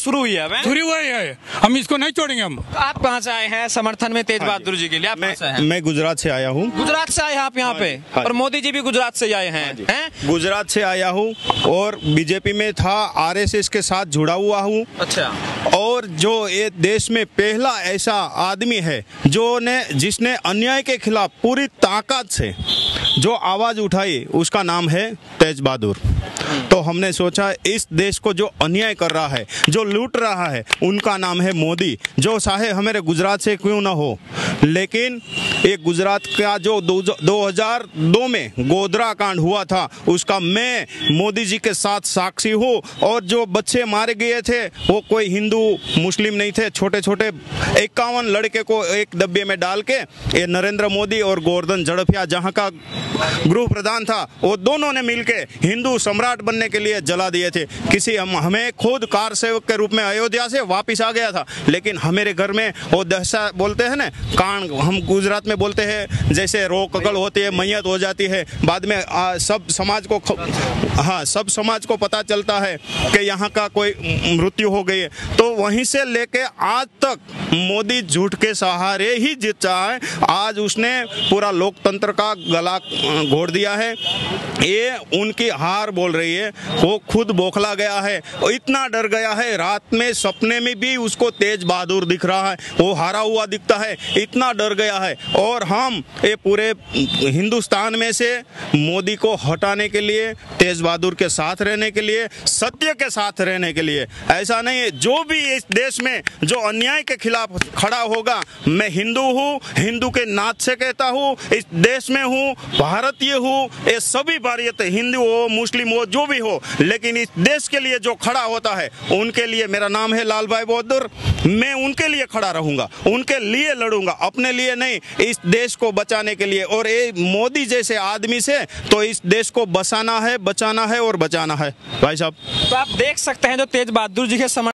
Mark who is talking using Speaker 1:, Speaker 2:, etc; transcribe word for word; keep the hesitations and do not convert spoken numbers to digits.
Speaker 1: शुरू हुई है अब,
Speaker 2: शुरू हुआ है, हम इसको नहीं छोड़ेंगे हम।
Speaker 1: आप कहाँ से आए हैं समर्थन में तेज बहादुर जी के लिए? आप
Speaker 3: मैं,
Speaker 1: कहाँ से हैं?
Speaker 3: मैं गुजरात से आया हूँ।
Speaker 1: गुजरात से आए हैं आप यहाँ पे?
Speaker 3: हाँ।
Speaker 1: और मोदी जी भी गुजरात से आए हैं, हैं?
Speaker 3: गुजरात से आया हूँ और बीजेपी में था, आरएसएस के साथ जुड़ा हुआ हूँ।
Speaker 1: अच्छा।
Speaker 3: और जो ये देश में पहला ऐसा आदमी है जो ने जिसने अन्याय के खिलाफ पूरी ताकत से जो आवाज उठाई, उसका नाम है तेज बहादुर। तो हमने सोचा इस देश को जो अन्याय कर रहा है, जो लूट रहा है, उनका नाम है मोदी। जो चाहे हमारे गुजरात से क्यों ना हो, लेकिन ये गुजरात का जो दो हज़ार दो में गोधरा कांड हुआ था, उसका मैं मोदी जी के साथ साक्षी हूँ। और जो बच्चे मारे गए थे वो कोई हिंदू मुस्लिम नहीं थे, छोटे छोटे इक्यावन लड़के को एक डब्बे में डाल के ये नरेंद्र मोदी और गोवर्धन झड़फिया जहाँ का गृह प्रधान था, वो दोनों ने मिलके हिंदू सम्राट बनने के लिए जला दिए थे। किसी हम हमें खुद कार सेवक के रूप में अयोध्या से वापस आ गया था, लेकिन हमारे घर में वो दहशा बोलते हैं ना, कांड हम गुजरात में बोलते हैं, जैसे रो ककल होती है, मैयत हो जाती है, बाद में आ, सब समाज को हाँ सब समाज को पता चलता है कि यहाँ का कोई मृत्यु हो गई है। तो वहीं से लेके आज तक मोदी झूठ के सहारे ही जीता है। आज उसने पूरा लोकतंत्र का गला घोट दिया है। ये उनकी हार बोल रही है, वो खुद बौखला गया है, इतना डर गया है, रात में सपने में भी उसको तेज बहादुर दिख रहा है, वो हारा हुआ दिखता है, इतना डर गया है। और हम ये पूरे हिंदुस्तान में से मोदी को हटाने के लिए, तेज बहादुर के साथ रहने के लिए, सत्य के साथ रहने के लिए, ऐसा नहीं है जो भी इस देश में जो अन्याय के खिलाफ खड़ा होगा, मैं हिंदू हूँ, हिंदू के नात से कहता हूँ, इस देश में हूँ, भारतीय हूँ, ये सभी भारतीय, हिंदू हो मुस्लिम हो जो भी हो, लेकिन इस देश के लिए जो खड़ा होता है उनके लिए, मेरा नाम है लाल भाई बहादुर, मैं उनके लिए खड़ा रहूंगा, उनके लिए लड़ूंगा, अपने लिए नहीं, इस देश को बचाने के लिए। और ये मोदी जैसे आदमी से तो इस देश को बसाना है, बचाना है और बचाना है भाई साहब।
Speaker 1: तो आप देख सकते हैं जो तेज बहादुर जी के